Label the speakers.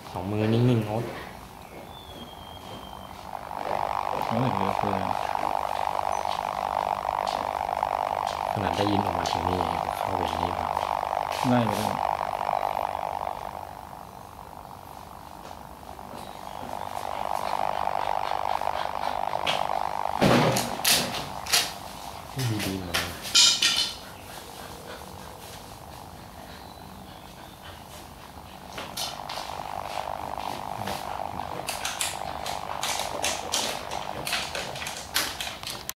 Speaker 1: สองมือนิ่งๆโอ๊ต
Speaker 2: โอ้ยเยอะเกิน
Speaker 1: ขนาดได้ยินออกมาถึงนี่เข้าไปนี่ครับ
Speaker 2: ไล่ไปได้
Speaker 1: ดีๆเหมือน